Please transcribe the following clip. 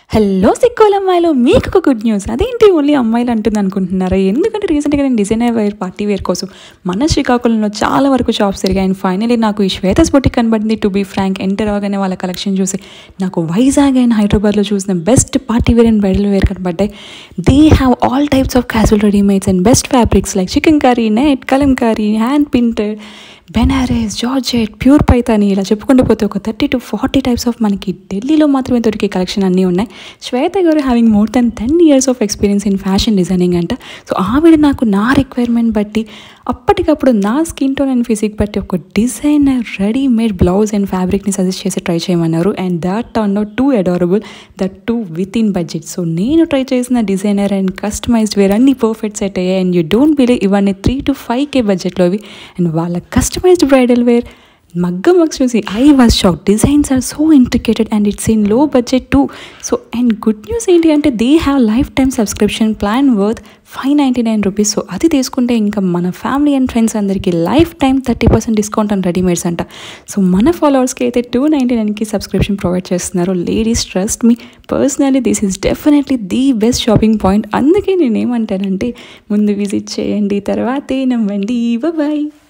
Hello సిక్కుల అమ్మాయిలు మీకు ఒక గుడ్ న్యూస్. అదేంటి ఓన్లీ అమ్మాయిలు అంటుంది అనుకుంటున్నారా? ఎందుకంటే రీసెంట్గా నేను డిజైనర్ వేర్ పార్టీ వేర్ కోసం మన శ్రీకాకుళంలో చాలా వరకు షాప్స్ తిరిగాయి. అండ్ ఫైనలీ నాకు ఈ శ్వేతస్ బొటిక్ కనబడింది. టు బీ ఫ్రాంక్, ఎంటర్ అవగానే వాళ్ళ కలెక్షన్ చూసి నాకు వైజాగ్ అండ్ హైదరాబాద్లో చూసిన best party wear and bridal wear కనబడ్డాయి. They have all types of casual readymades and best fabrics like chicken curry, net, Kalamkari, hand printed, Banaras, georgette, pure Paithani, ఇలా చెప్పుకుంటూ పోతే ఒక 30 to 40 టైప్స్ ఆఫ్ మనకి ఢిల్లీలో మాత్రమే దొరికే కలెక్షన్ అన్నీ ఉన్నాయి. శ్వేత గారు having more than 10 years of experience in fashion designing అంట. సో ఆవిడ నాకు నా రిక్వైర్మెంట్ బట్టి అప్పటికప్పుడు నా స్కిన్ టోన్ అండ్ ఫిజిక్ బట్టి ఒక డిజైనర్ రెడీమేడ్ బ్లౌజ్ అండ్ ఫ్యాబ్రిక్ని సజెస్ట్ చేసి ట్రై చేయమన్నారు. And that turn out too adorable, that too with in budget. So నేను ట్రై చేసిన డిజైనర్ అండ్ కస్టమైజ్డ్ వేర్ అన్ని పర్ఫెక్ట్ సెట్ అయ్యాయి. అండ్ యూ డోంట్ బిలీవ్, ఇవన్నీ 3 to 5K బడ్జెట్లో అవి. అండ్ వాళ్ళ కస్టమైజ్డ్ బ్రైడల్ వేర్ మగ్గం వర్క్స్ చూసి I was shock. Designs are so intricated and it's in low budget too. So and good news ఏంటి అంటే they have lifetime subscription plan worth 599 rupees. So అది తీసుకుంటే ఇంకా మన family and friends అందరికీ lifetime 30% discount and readymades అంట. So మన ఫాలోవర్స్కి అయితే 299కి సబ్స్క్రిప్షన్ ప్రొవైడ్ చేస్తున్నారు. Ladies, trust me, personally this is definitely the best shopping point. అందుకే నేనేమంటానంటే ముందు విజిట్ చేయండి, తర్వాతే నమ్మండి. బాయ్.